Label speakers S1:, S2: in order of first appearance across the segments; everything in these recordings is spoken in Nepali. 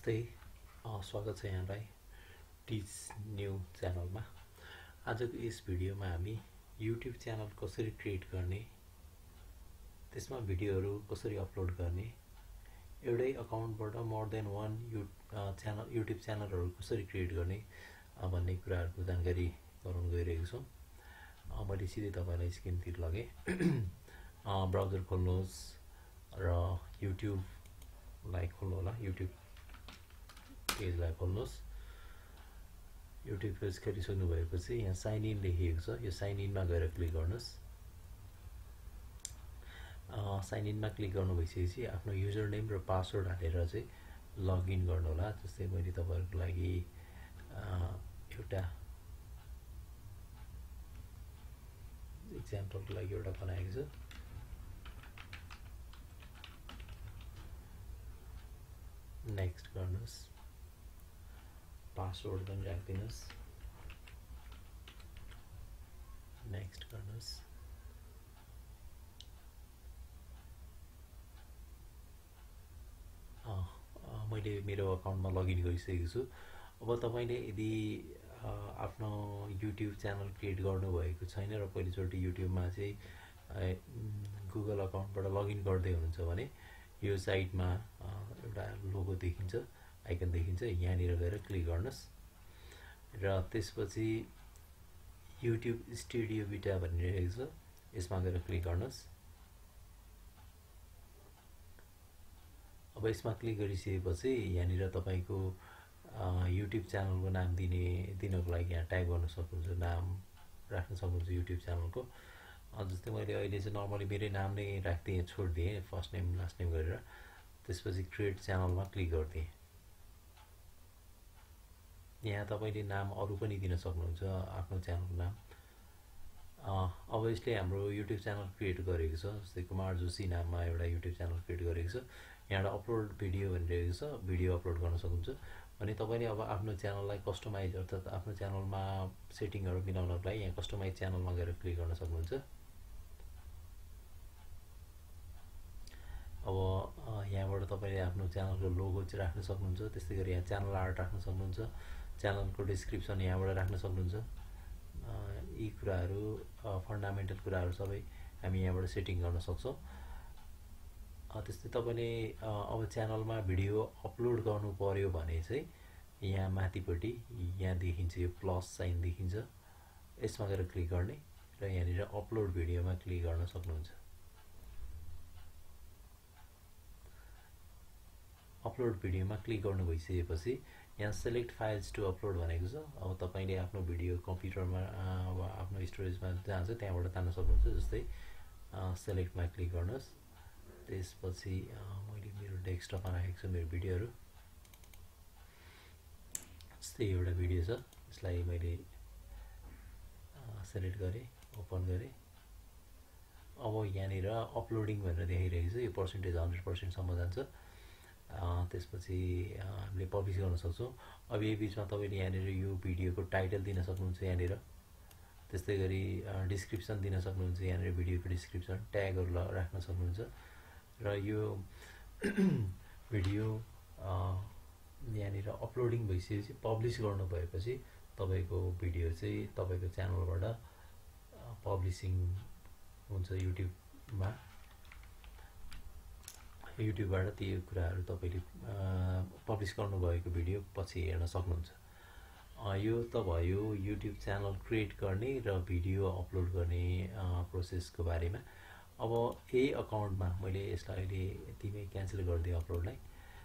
S1: नमस्ते स्वागत छ यहाँलाई टिच न्यू च्यानलमा। आजको यस भिडियोमा हामी युट्युब च्यानल कसरी क्रिएट गर्ने, त्यसमा भिडियोहरू कसरी अपलोड गर्ने, एउटै अकाउन्टबाट मोर देन वान युट्युब च्यानलहरू कसरी क्रिएट गर्ने भन्ने कुराहरूको जानकारी गराउन गइरहेको छु। मैले सिधै तपाईलाई स्क्रिनतिर लगेँ। ब्राउजर खोल्नुहोस् र युट्युबलाई खोल्नु होला। युट्युब पेजलाई खोल्नुहोस्। युट्युब पेज खोलिसक्नु भएपछि यहाँ साइन इन लेखिएको छ, यो साइन इनमा गएर क्लिक गर्नुहोस्। साइन इनमा क्लिक गर्नु भइसकेपछि आफ्नो युजर नेम र पासवर्ड हालेर चाहिँ लगइन गर्नु होला। जस्तै मैले तपाईहरुको लागि एउटा एक्जाम्पलको लागि एउटा बनाएको छु। नेक्स्ट गर्नुहोस्। पासवर्ड पनि राख्दिनुस्। नेक्स्ट गर्नुहोस्। मैले मेरो अकाउन्टमा लगइन गरिसकेको छु। अब तपाईले यदि आफ्नो युट्युब च्यानल क्रिएट गर्नुभएको छैन र पहिलोचोटि युट्युबमा चाहिँ गुगल अकाउन्टबाट लगइन गर्दै हुनुहुन्छ भने यो साइटमा एउटा लोगो देखिन्छ, आइकन देखिन्छ, यहाँनिर गएर क्लिक गर्नुहोस् र त्यसपछि युट्युब स्टुडियो बिटा भनिरहेको छ, यसमा गएर क्लिक गर्नुहोस्। अब यसमा क्लिक गरिसकेपछि यहाँनिर तपाईको युट्युब च्यानलको नाम दिनको लागि यहाँ टाइप गर्न सक्नुहुन्छ, नाम राख्न सक्नुहुन्छ युट्युब च्यानलको। जस्तै मैले अहिले चाहिँ नर्मली मेरै नाम नै राख्दिएँ, छोडिदिएँ, फर्स्ट नेम लास्ट नेम गरेर। त्यसपछि क्रिएट च्यानलमा क्लिक गरिदिएँ। यहाँ तपाईले नाम अरु पनि दिन सक्नुहुन्छ, आफ्नो च्यानलको नाम। अब यसले हाम्रो युट्युब च्यानल क्रिएट गरेको छ। जस्तै कुमार जोशी नाममा एउटा युट्युब च्यानल क्रिएट गरेको छ। यहाँ अपलोड भिडियो भनिरहेको छ, भिडियो अपलोड गर्न सक्नुहुन्छ। अनि तपाईले अब आफ्नो च्यानललाई कस्टमाइज अर्थात् आफ्नो च्यानलमा सेटिङहरु मिलाउनको लागि यहाँ कस्टमाइज च्यानलमा गएर क्लिक गर्न सक्नुहुन्छ। अब यहाँबाट तपाईले आफ्नो च्यानलको लोगो चाहिँ राख्न सक्नुहुन्छ। त्यस्तै गरी यहाँ च्यानल आर्ट राख्न सक्नुहुन्छ। च्यानलको डिस्क्रिप्सन यहाँबाट राख्न सक्नुहुन्छ। यी कुराहरू फन्डामेन्टल कुराहरू सबै हामी यहाँबाट सेटिङ गर्न सक्छौं। त्यस्तै तपाईले अब च्यानलमा भिडियो अपलोड गर्नु पर्यो भने चाहिँ यहाँ माथिपट्टि यहाँ देखिन्छ, यो प्लस साइन देखिन्छ, यसमा गएर क्लिक गर्ने र यहाँनिर अपलोड भिडियोमा क्लिक गर्न सक्नुहुन्छ। अपलोड भिडियोमा क्लिक गर्नु भइसकेपछि यहाँ सेलेक्ट फाइल्स टु अपलोड भनेको छ। अब तपाईले आफ्नो भिडियो कम्प्युटरमा आफ्नो स्टोरेजमा जहाँ छ त्यहाँबाट तान्न सक्नुहुन्छ। जस्तै सेलेक्टमा क्लिक गर्नुहोस्। त्यसपछि मैले मेरो डेस्कटपमा राखेको छु मेरो भिडियोहरु। जस्तै एउटा भिडियो छ, यसलाई मैले सेलेक्ट गरे, ओपन गरे। अब यहाँनिर अपलोडिङ भनेर देखाइरहेको छ, यो पर्सेन्टेज 100% सम्म जान्छ। त्यसपछि हामीले पब्लिश गर्न सक्छौं। अब यही बीचमा तपाईले यहाँनिर यो भिडियोको टाइटल दिन सक्नुहुन्छ यहाँनिर। त्यस्तै गरी डिस्क्रिप्सन दिन सक्नुहुन्छ, यहाँनिर भिडियोको डिस्क्रिप्सन, ट्यागहरु राख्न सक्नुहुन्छ। र यो भिडियो यहाँनिर अपलोडिङ भइसकेपछि पब्लिश गर्नु भएपछि तपाईको भिडियो चाहिँ तपाईको च्यानलबाट पब्लिशिङ हुन्छ युट्युबमा। युट्युबबाट ती कुराहरू तपाईले पब्लिश गर्नु भएको भिडियो पछि हेर्न सक्नुहुन्छ। यो त भयो युट्युब च्यानल क्रिएट गर्ने र भिडियो अपलोड गर्ने प्रोसेसको बारेमा। अब यही अकाउन्टमा मैले यसलाई अहिले यतिमै क्यान्सल गरिदिएँ अपलोडलाई।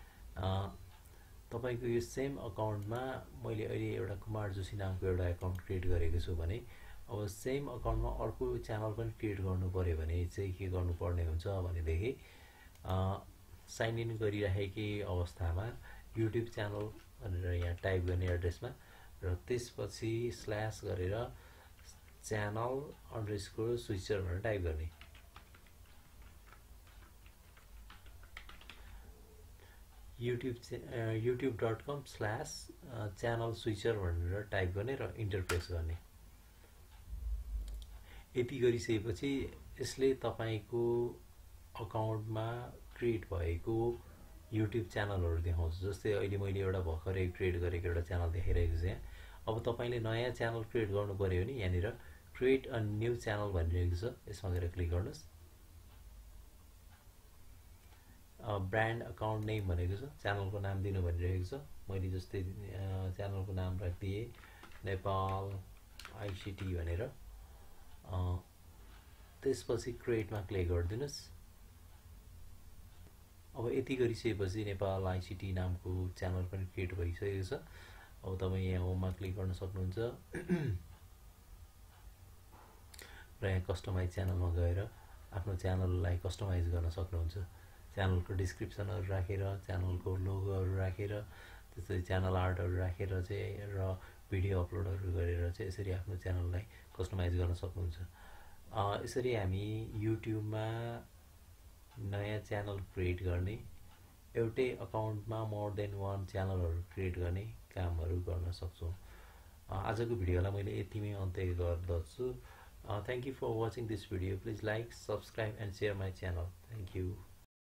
S1: तपाईको यो सेम अकाउन्टमा मैले अहिले एउटा कुमार जोशी नामको एउटा अकाउन्ट क्रिएट गरेको छु भने अब सेम अकाउन्टमा अर्को च्यानल पनि क्रिएट गर्नु पर्यो भने चाहिँ के गर्नुपर्ने हुन्छ भनेदेखि साइन इन गरिराखेकै अवस्थामा युट्युब च्यानल भनेर यहाँ टाइप गर्ने एड्रेसमा र त्यसपछि स्ल्याश गरेर च्यानल अन्डरस्कोर स्विचर भनेर टाइप गर्ने। youtube.com/channel switcher भनेर टाइप गर्ने र इन्टर प्रेस गर्ने। यति गरिसकेपछि यसले तपाईको अकाउन्टमा क्रिएट भएको युट्युब च्यानलहरू देखाउँछु। जस्तै अहिले मैले एउटा भर्खरै क्रिएट गरेको एउटा च्यानल देखाइरहेको छु यहाँ। अब तपाईँले नयाँ च्यानल क्रिएट गर्नु पऱ्यो भने यहाँनिर क्रिएट अ न्यू च्यानल भनिरहेको छ, यसमा गएर क्लिक गर्नुहोस्। ब्रान्ड अकाउन्ट नेम भनेको छ, च्यानलको नाम दिनु भनिरहेको छ। मैले जस्तै च्यानलको नाम राखिदिएँ नेपाल आइसिटी भनेर। त्यसपछि क्रिएटमा क्लिक गरिदिनुहोस्। अब यति गरिसकेपछि नेपाल आइसिटी नामको च्यानल पनि क्रिएट भइसकेको छ। अब तपाईँ यहाँ होममा क्लिक गर्न सक्नुहुन्छ र यहाँ कस्टमाइज च्यानलमा गएर आफ्नो च्यानललाई कस्टमाइज गर्न सक्नुहुन्छ। च्यानलको डिस्क्रिप्सनहरू राखेर, च्यानलको लोगोहरू राखेर, त्यसरी च्यानल आर्टहरू राखेर चाहिँ र भिडियो अपलोडहरू गरेर चाहिँ यसरी आफ्नो च्यानललाई कस्टमाइज गर्न सक्नुहुन्छ। यसरी हामी युट्युबमा नयाँ च्यानल क्रिएट गर्ने, एउटै अकाउन्टमा मोर देन वान च्यानलहरू क्रिएट गर्ने कामहरू गर्न सक्छौँ। आजको भिडियोलाई मैले यतिमै अन्त्य गर्दछु। Thank you for watching this video. Please like, subscribe and share my channel. Thank you.